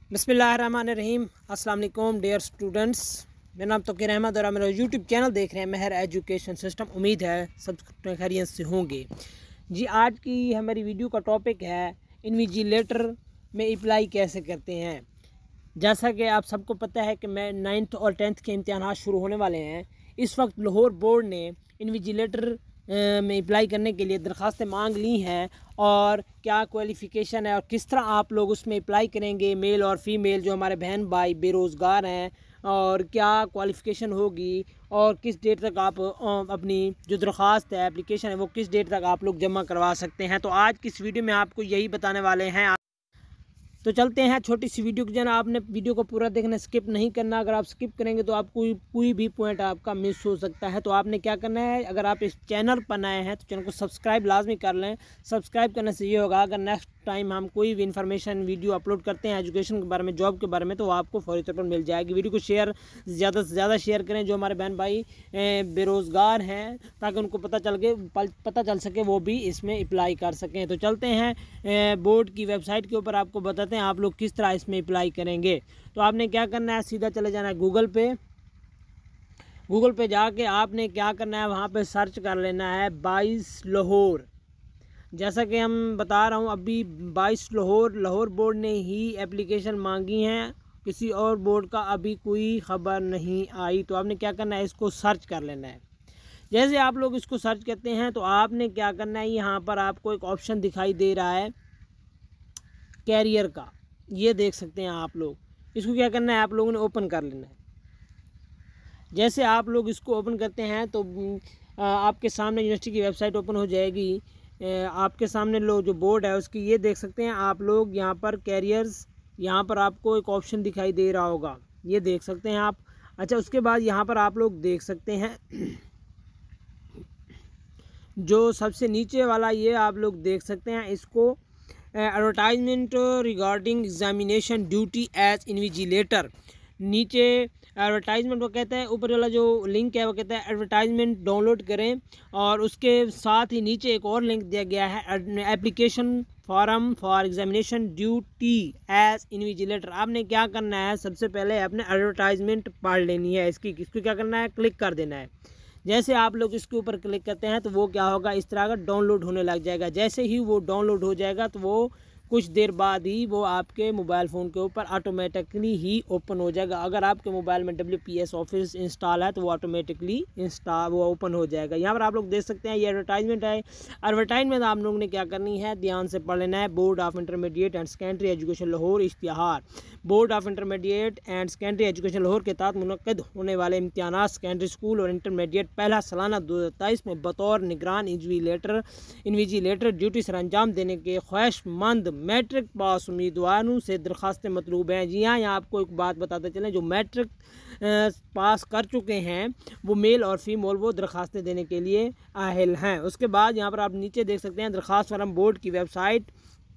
बिस्मिल्लाहिर्रहमानिर्रहीम। अस्सलाम वालेकुम डियर स्टूडेंट्स, मेरा नाम तोकीर अहमद और मेरा यूट्यूब चैनल देख रहे हैं मेहर एजुकेशन सिस्टम। उम्मीद है सब खैरियत से होंगे। जी, आज की हमारी वीडियो का टॉपिक है इन्विजिलेटर में अप्लाई कैसे करते हैं। जैसा कि आप सबको पता है कि मैं 9th और 10th के इम्तहान शुरू होने वाले हैं। इस वक्त लाहौर बोर्ड ने इन्विजिलेटर में अप्लाई करने के लिए दरख्वास्तें मांग ली हैं और क्या क्वालिफ़िकेशन है और किस तरह आप लोग उसमें अप्लाई करेंगे, मेल और फीमेल जो हमारे बहन भाई बेरोज़गार हैं, और क्या क्वालिफ़िकेशन होगी और किस डेट तक आप अपनी जो दरख्वास्त है एप्लीकेशन है वो किस डेट तक आप लोग जमा करवा सकते हैं। तो आज की इस वीडियो में आपको यही बताने वाले हैं। तो चलते हैं छोटी सी वीडियो की जाना। आपने वीडियो को पूरा देखना, स्किप नहीं करना। अगर आप स्किप करेंगे तो आपको कोई भी पॉइंट आपका मिस हो सकता है। तो आपने क्या करना है, अगर आप इस चैनल पर नए हैं तो चैनल को सब्सक्राइब लाजमी कर लें। सब्सक्राइब करने से ये होगा अगर नेक्स्ट टाइम हम कोई भी इन्फॉर्मेशन वीडियो अपलोड करते हैं एजुकेशन के बारे में, जॉब के बारे में, तो आपको फौरी तौर पर मिल जाएगी। वीडियो को शेयर ज़्यादा से ज़्यादा शेयर करें जो हमारे बहन भाई बेरोज़गार हैं, ताकि उनको पता चल सके वो भी इसमें अप्लाई कर सकें। तो चलते हैं बोर्ड की वेबसाइट के ऊपर, आपको बताते हैं आप लोग किस तरह इसमें अप्लाई करेंगे। तो आपने क्या करना है, सीधा चले जाना है गूगल पे जाके आपने क्या करना है, वहाँ पे सर्च कर लेना है 22 लाहौर। जैसा कि हम बता रहा हूँ, अभी 22 लाहौर बोर्ड ने ही एप्लीकेशन मांगी हैं, किसी और बोर्ड का अभी कोई ख़बर नहीं आई। तो आपने क्या करना है, इसको सर्च कर लेना है। जैसे आप लोग इसको सर्च करते हैं तो आपने क्या करना है, यहाँ पर आपको एक ऑप्शन दिखाई दे रहा है कैरियर का, ये देख सकते हैं आप लोग। इसको क्या करना है, आप लोगों ने ओपन कर लेना है। जैसे आप लोग इसको ओपन करते हैं तो आपके सामने यूनिवर्सिटी की वेबसाइट ओपन हो जाएगी। आपके सामने लो जो बोर्ड है उसकी ये देख सकते हैं आप लोग, यहाँ पर कैरियर्स, यहाँ पर आपको एक ऑप्शन दिखाई दे रहा होगा, ये देख सकते हैं आप। अच्छा, उसके बाद यहाँ पर आप लोग देख सकते हैं जो सबसे नीचे वाला, ये आप लोग देख सकते हैं इसको, advertisement regarding examination duty as invigilator. नीचे एडवर्टाइजमेंट वो कहता है, ऊपर वाला जो लिंक है वो कहता है एडवर्टाइजमेंट डाउनलोड करें, और उसके साथ ही नीचे एक और लिंक दिया गया है application form for examination duty as invigilator. आपने क्या करना है, सबसे पहले आपने एडवर्टाइजमेंट पढ़ लेनी है इसको क्या करना है, क्लिक कर देना है। जैसे आप लोग इसके ऊपर क्लिक करते हैं तो वो क्या होगा, इस तरह का डाउनलोड होने लग जाएगा। जैसे ही वो डाउनलोड हो जाएगा तो वो कुछ देर बाद ही वो आपके मोबाइल फ़ोन के ऊपर ऑटोमेटिकली ही ओपन हो जाएगा। अगर आपके मोबाइल में WPS ऑफिस इंस्टॉल है तो वो ऑटोमेटिकली वो ओपन हो जाएगा। यहाँ पर आप लोग देख सकते हैं ये एडवर्टाइजमेंट है। एडवर्टाइजमेंट आप लोगों ने क्या करनी है, ध्यान से पढ़ लेना है। Board of intermediate and secondary education Lahore इश्तिहार। Board of intermediate and secondary education Lahore के तहत मुनक्किद होने वाले इम्तिहानात सेकेंडरी स्कूल और इंटरमीडिएट पहला सालाना 2023 में बतौर निगरान इन्विजिलेटर ड्यूटी सर अंजाम देने के ख्वाहिशमंद मैट्रिक पास उम्मीदवारों से दरख्वास्तें मतलूब हैं। जी हाँ, यहाँ आपको एक बात बताते चलें, जो मैट्रिक पास कर चुके हैं वो मेल और फीमेल वो दरख्वास्तें देने के लिए अहल हैं। उसके बाद यहाँ पर आप नीचे देख सकते हैं दरख्वास्त फॉर्म बोर्ड की वेबसाइट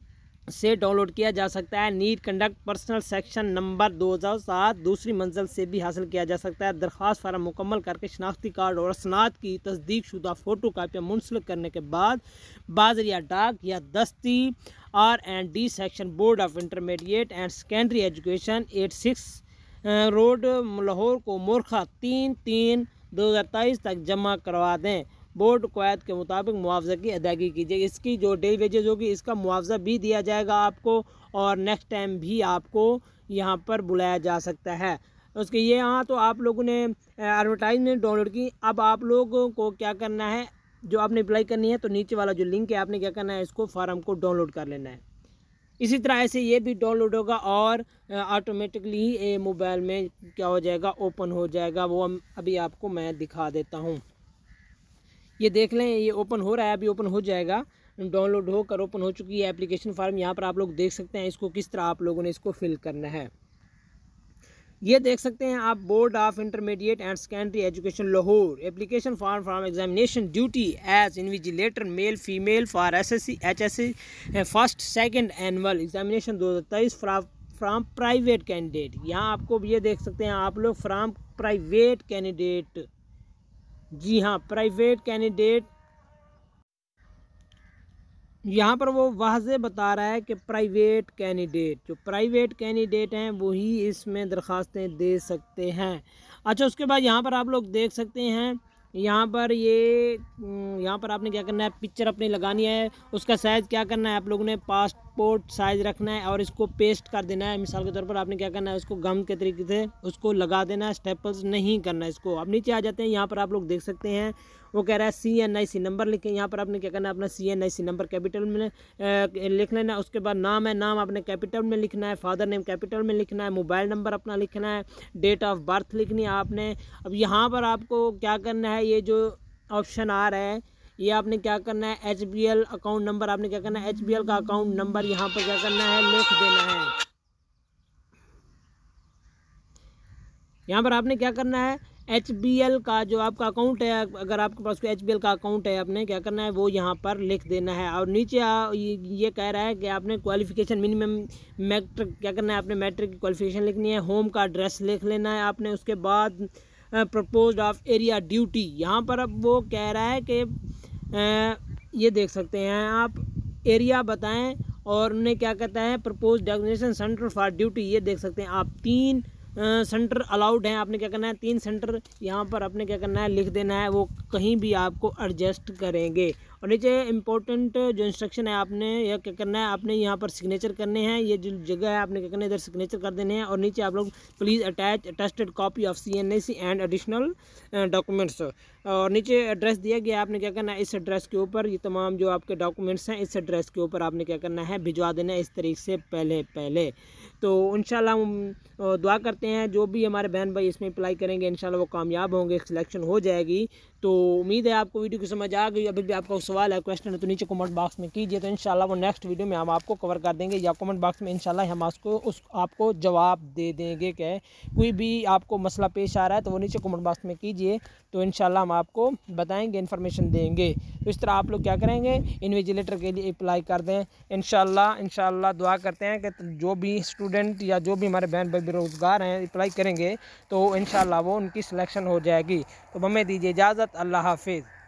से डाउनलोड किया जा सकता है। नीट कंडक्ट पर्सनल सेक्शन नंबर 2007 दूसरी मंजिल से भी हासिल किया जा सकता है। दरख्वास्त फार्म मुकम्मल करके शनाख्ती कार्ड और असनाद की तस्दीक शुदा फ़ोटो कापियाँ मुंसलिक करने के बाद बाज़रिया डाक या दस्ती R&D section board of intermediate and secondary education 86 road Lahore को मोरखा 3/3/2023 तक जमा करवा दें। बोर्ड क़वायद के मुताबिक मुआवजा की अदायगी कीजिए। इसकी जो डेली वेजेस होगी इसका मुआवजा भी दिया जाएगा आपको, और नेक्स्ट टाइम भी आपको यहाँ पर बुलाया जा सकता है। उसके ये यहाँ तो आप लोगों ने एडवर्टाइजमेंट डाउनलोड की। अब आप लोगों को क्या करना है, जो आपने अप्लाई करनी है तो नीचे वाला जो लिंक है आपने क्या करना है, इसको फार्म को डाउनलोड कर लेना है। इसी तरह ऐसे ये भी डाउनलोड होगा और ऑटोमेटिकली ही मोबाइल में क्या हो जाएगा, ओपन हो जाएगा। वो अभी आपको मैं दिखा देता हूँ, ये देख लें, ये ओपन हो रहा है, अभी ओपन हो जाएगा। डाउनलोड होकर ओपन हो चुकी है एप्लीकेशन फॉर्म। यहाँ पर आप लोग देख सकते हैं इसको किस तरह आप लोगों ने इसको फिल करना है। ये देख सकते हैं आप, board of intermediate and secondary education Lahore application form from examination duty as invigilator male female for SSC HSC first second annual examination 2023 from private candidate. यहाँ आपको ये देख सकते हैं आप लोग, फ्रॉम प्राइवेट कैंडिडेट, जी हाँ प्राइवेट कैंडिडेट यहाँ पर वो वाज़े बता रहा है कि प्राइवेट कैंडिडेट, जो प्राइवेट कैंडिडेट हैं वही इसमें दरख्वास्तें दे सकते हैं। अच्छा, उसके बाद यहाँ पर आप लोग देख सकते हैं, यहाँ पर यहाँ पर आपने क्या करना है, पिक्चर अपनी लगानी है, उसका साइज़ क्या करना है, आप लोगों ने पासपोर्ट साइज़ रखना है और इसको पेस्ट कर देना है। मिसाल के तौर पर आपने क्या करना है, उसको गम के तरीके से उसको लगा देना है, स्टेपल्स नहीं करना है इसको। अब नीचे आ जाते हैं, यहाँ पर आप लोग देख सकते हैं वो कह रहा है CNIC नंबर लिखें। यहाँ पर आपने क्या करना है, अपना CNIC नंबर कैपिटल में लिख लेना है। उसके बाद नाम है, नाम आपने कैपिटल में लिखना है, फादर नेम कैपिटल में लिखना है, मोबाइल नंबर अपना लिखना है, डेट ऑफ बर्थ लिखनी है आपने। अब यहाँ पर आपको क्या करना है, ये जो ऑप्शन आ रहा है ये आपने क्या करना है, HBL अकाउंट नंबर आपने क्या करना है, HBL का अकाउंट नंबर यहाँ पर क्या करना है, लिख देना है। यहाँ पर आपने क्या करना है, HBL का जो आपका अकाउंट है, अगर आपके पास कोई HBL का अकाउंट है, आपने क्या करना है वो यहाँ पर लिख देना है। और नीचे ये कह रहा है कि आपने क्वालिफ़िकेशन मिनिमम मैट्रिक क्या करना है, आपने मैट्रिक की क्वालिफ़िकेशन लिखनी है, होम का एड्रेस लिख लेना है आपने। उसके बाद प्रपोज्ड ऑफ एरिया ड्यूटी, यहाँ पर अब वो कह रहा है कि ये देख सकते हैं आप, एरिया बताएं और उन्हें क्या कहता है, propose designation centre for duty, ये देख सकते हैं आप 3 सेंटर अलाउड हैं। आपने क्या करना है, 3 सेंटर यहाँ पर आपने क्या करना है, लिख देना है, वो कहीं भी आपको एडजस्ट करेंगे। और नीचे इंपॉर्टेंट जो इंस्ट्रक्शन है, आपने यह क्या करना है, आपने यहाँ पर सिग्नेचर करने हैं, ये जो जगह है आपने क्या करना है, इधर सिग्नेचर कर देने हैं। और नीचे आप लोग please attach attested copy of CNIC and additional documents, और नीचे एड्रेस दिया गया, आपने क्या करना है, इस एड्रेस के ऊपर ये तमाम जो आपके डॉक्यूमेंट्स हैं इस एड्रेस के ऊपर आपने क्या करना है, भिजवा देना है इस तरीके से पहले। तो इंशाल्लाह हम दुआ करते हैं जो भी हमारे बहन भाई इसमें अप्लाई करेंगे इंशाल्लाह वो कामयाब होंगे, सिलेक्शन हो जाएगी। तो उम्मीद है आपको वीडियो की समझ आ गई। अभी भी आपका सवाल है, क्वेश्चन है, तो नीचे कमेंट बॉक्स में कीजिए, तो इंशाल्लाह वो नेक्स्ट वीडियो में हम आपको कवर कर देंगे, या कमेंट बॉक्स में इंशाल्लाह हम आपको जवाब दे देंगे। कि कोई भी आपको मसला पेश आ रहा है तो वो नीचे कमेंट बॉक्स में कीजिए, तो इंशाल्लाह हम आपको बताएंगे, इन्फॉर्मेशन देंगे। तो इस तरह आप लोग क्या करेंगे, इन्विजिलेटर के लिए अप्लाई कर दें। इंशाल्लाह दुआ करते हैं कि जो भी स्टूडेंट या जो भी हमारे बहन भाई बेरोज़गार हैं अप्लाई करेंगे तो इंशाल्लाह वो उनकी सिलेक्शन हो जाएगी। तो हमें दीजिए इजाज़त, अल्लाह हाफिज़।